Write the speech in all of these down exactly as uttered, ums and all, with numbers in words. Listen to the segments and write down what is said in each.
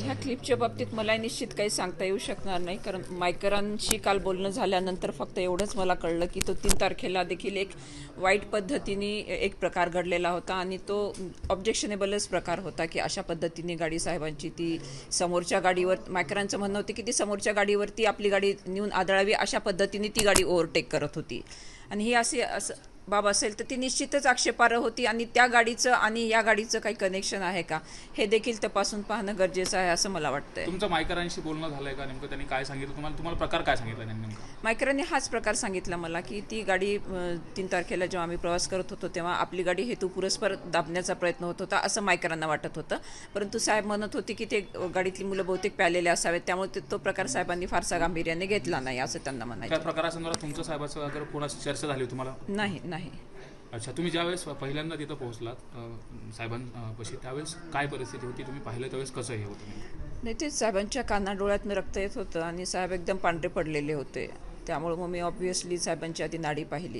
ह्या क्लिपच्या बाबतीत मला निश्चित काही सांगता येऊ शकणार नाही, कारण मायकरांशी काल बोलणं झाल्यानंतर फक्त एवढंच मला कळलं की तो तीन तारखेला देखील एक वाईट पद्धतीने एक प्रकार घडलेला होता आणि तो ऑब्जेक्शनेबलच प्रकार होता की अशा पद्धतीने गाडी साहेबांची ती समोरच्या गाडीवर, मायकरांचं म्हणणं होतं की ती समोरच्या गाडीवरती आपली गाडी नेऊन आदळावी अशा पद्धतीने ती गाडी ओव्हरटेक करत होती आणि ही असे असं बाब असेल तर ती निश्चितच आक्षेपार्ह होती आणि त्या गाडीचं आणि या गाडीचं काही कनेक्शन आहे का हे देखील तपासून पाहणं गरजेचं आहे असं मला वाटतंय. तुमचं मायकरांशी बोलणं झालंय का? नेमकं त्यांनी काय सांगितलं तुम्हाला? तुम्हाला प्रकार काय सांगितला त्यांनी नेमका? मायकरांनी हाच प्रकार सांगितला मला की ती गाडी तीन तारखेला जेव्हा आम्ही प्रवास करत होतो तेव्हा आपली गाडी हेतुपुरस्पर दाबण्याचा प्रयत्न होत होता असं मायकरांना वाटत होतं, परंतु साहेब म्हणत होते की ते गाडीतली मुलं बहुतेक प्यालेले असावेत, त्यामुळे तो प्रकार साहेबांनी फारसा गांभीर्याने घेतला नाही असं त्यांना म्हणायचं. त्या प्रकारासंदर्भात तुमच्या साहेबाचं अगर कोणाशी चर्चा झाली तुम्हाला? नाही नाही. अच्छा, तुम्ही ज्यावेळेस पहिल्यांदा तिथं पोहोचलात साहेबांपाशी त्यावेळेस काय परिस्थिती होती? तुम्ही पाहिलं त्यावेळेस कसं हे होतं? नाही, ते साहेबांच्या कानाडोळ्यातनं रक्त येत होतं आणि साहेब एकदम पांढरे पडलेले होते, त्यामुळे मग मी ऑब्व्हियसली साहेबांची आधी नाडी पाहिली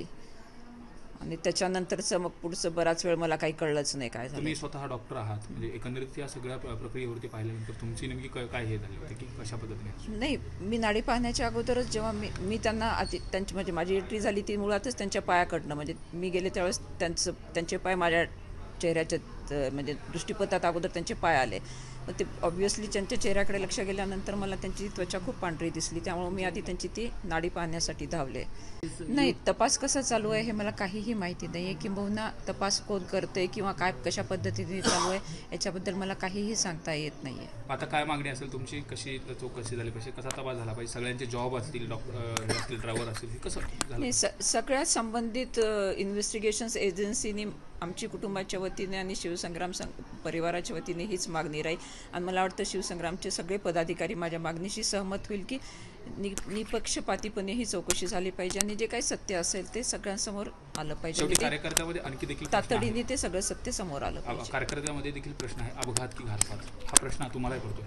आणि त्याच्यानंतरचं मग पुढचं बराच वेळ मला काही कळलंच नाही काय झालं. तुम्ही स्वतः डॉक्टर आहात, म्हणजे एकंदरीत या सगळ्या प्रक्रियेवरती पाहिल्यानंतर तुमची नेमकी काय हे झाली होती की कशा पद्धतीने? नाही, मी नाडी पाहण्याच्या अगोदरच जेव्हा मी मी त्यांना आधी त्यांची म्हणजे माझी एंट्री झाली ती मुळातच त्यांच्या पायाकडनं, म्हणजे मी गेले त्यावेळेस त्यांचं त्यांचे पाय माझ्या चेहऱ्याच्या म्हणजे दृष्टीपथात अगोदर त्यांचे पाय आले, मग ते ऑब्व्हियसली त्यांच्या चेहऱ्याकडे लक्ष गेल्यानंतर मला त्यांची त्वचा खूप पांढरी दिसली, त्यामुळे मी आधी त्यांची ती नाडी पाहण्यासाठी धावले. नाही, तपास कसा चालू आहे हे मला काहीही माहिती नाही आहे, किंबहुना तपास कोण करते किंवा काय कशा पद्धतीने चालू आहे याच्याबद्दल मला काहीही सांगता येत नाही आहे. आता काय मागणी असेल तुमची? कशी चौकशी झाली पाहिजे, कसा तपास झाला पाहिजे, सगळ्यांचे जॉब असतील, डॉक्टर असतील, ड्रायव्हर असतील, हे कसं झालं? नाही, स सगळ्या संबंधित इन्व्हेस्टिगेशन्स एजन्सीनी आमची कुटुंबाच्या वतीने आणि शिवसंग्राम परिवाराच्या वतीने हीच मागणी राहील आणि मला वाटतं शिवसंग्रामचे सगळे पदाधिकारी माझ्या मागणीशी सहमत होईल की नि निपक्षपातीपणे ही चौकशी झाली पाहिजे आणि जे काही सत्य असेल ते सगळ्यांसमोर आलं पाहिजे. कार्यकर्त्यामध्ये आणखी देखील तातडीने ते सगळं सत्य समोर आलं पाहिजे. कार्यकर्त्यामध्ये देखील प्रश्न आहे, अपघात की घातपात, हा प्रश्न तुम्हालाही पडतोय?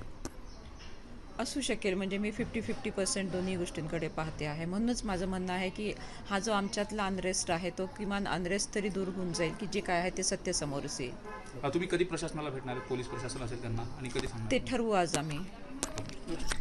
असू शकेल, म्हणजे मी फिफ्टी फिफ्टी पर्सेंट दोन्ही गोष्टींकडे पाहते आहे, म्हणूनच माझं म्हणणं आहे की हा जो आमच्यातला अनरेस्ट आहे तो किमान अनरेस्ट तरी दूर होऊन जाईल की जे काय आहे ते सत्य समोरच येईल. तुम्ही कधी प्रशासनाला भेटणार? पोलीस प्रशासन असेल त्यांना, आणि कधी सांगणार ते ठरवू आज आम्ही.